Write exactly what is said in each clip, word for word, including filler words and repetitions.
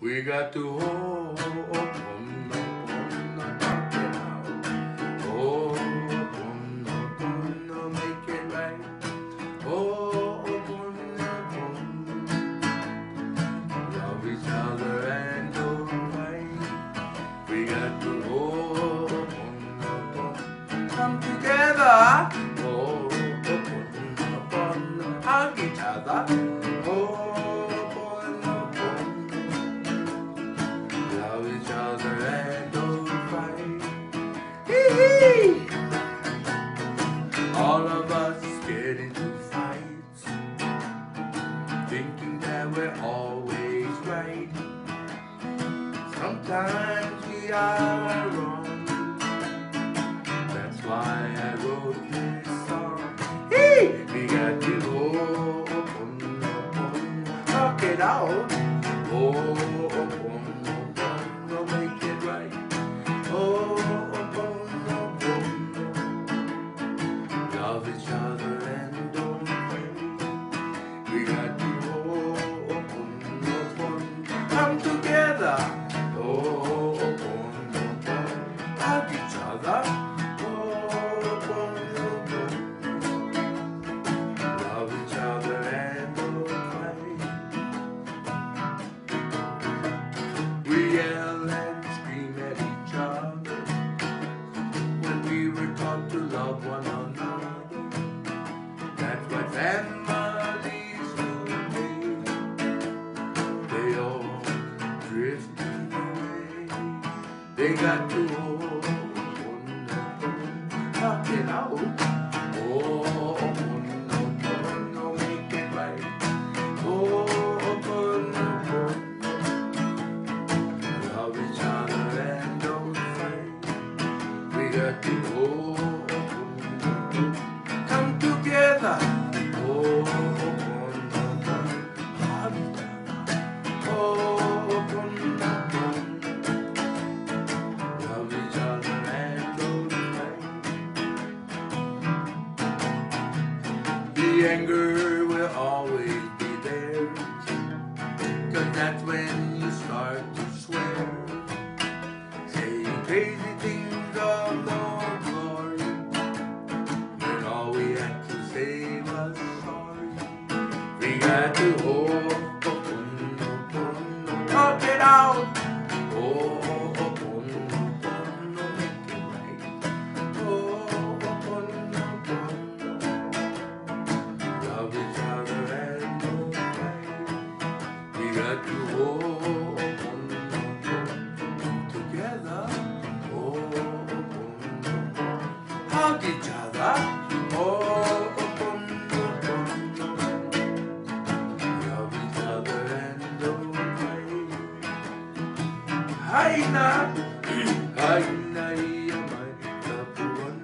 We got to hold on, knock it out. Hold on, make it right. Hold on, love each other and don't fight. We got to hold on, come together. Hold on, hug each other. Hold each other and don't fight. Hee-hee! All of us get into fights, thinking that we're always right. Sometimes we are wrong. That's why I wrote this song. Hey! We got to open, open, talk it out. Oh, make it right. Oh, oh, oh, oh, love each other and don't fight. We got to oh, oh, oh, oh, come together. Oh, oh, oh, oh, hug each other. Oh, oh, oh, love each other and don't fight. We yell and scream at each other when we were taught to love one another. That's what families do. They all drifting away. They got to hold on, talk it out. Oh, no, make it right. Oh, love each other and don't fight. We got to hold, come together. Oh, love each other and don't fight. The anger will always be there, 'cause that's when you start to swear, saying crazy things of no glory, when all we had to say was sorry. We got to hold, talk it out. Oh, make it right. Oh, love each other and don't fight. We got to hold together. Oh, hug each other. Oh, love each other and don't fight. Hi na, hi na, my love one.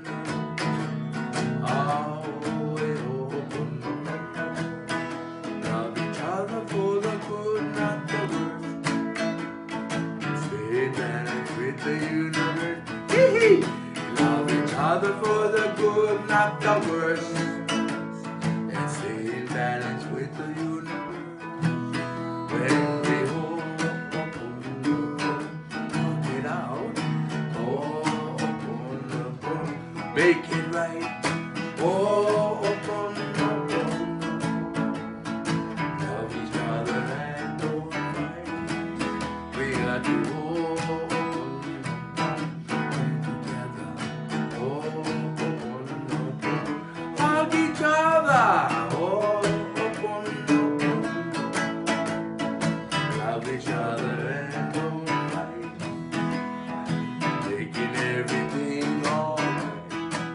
Love each other for the good, not the worst. Stay balanced with the universe. Hee-hee! Love each other for the good, not the worst. And stay in balance with the universe. When we hold, talk it out. Oh, make it right. Oh, love each other and don't fight. We got to hold together. Oh, hug each other. Oh, love each other and don't fight. Taking everything all right.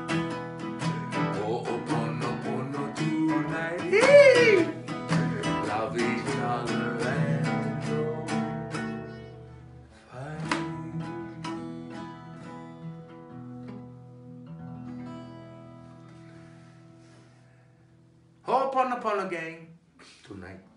Oh, tonight. Hey! Love each other and don't fight. Ho'oponopono gang tonight.